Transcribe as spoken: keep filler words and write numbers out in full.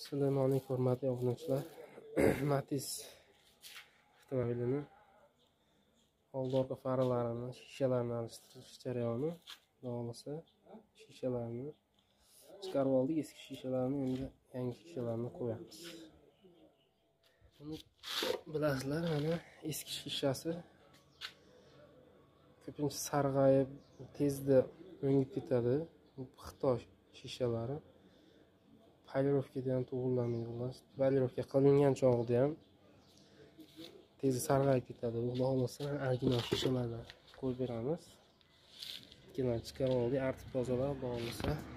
Assalomu alaykum hurmatli obunachilar. Matiz avtomobilini old orqa faralarini, shishalarini almashtirish jarayoni. Bo'lmasa shishalarni chiqarib oldik, eski shishalarni endi yangi shishalarni qo'yamiz. Buni bilasizlar, mana eski shishasi ko'pincha sarg'ayib, tezda o'ngib ketadi. Xitoy shishalari polirovkada ham to'g'rilamaydi. Polirovka qilingan chog'ida ham tez sarg'ayib ketadi. Xudo xolasa original shishalarni qo'yib beramiz. Ikkilanchi chiqarib oldik, artib tozalab, xudo xolasa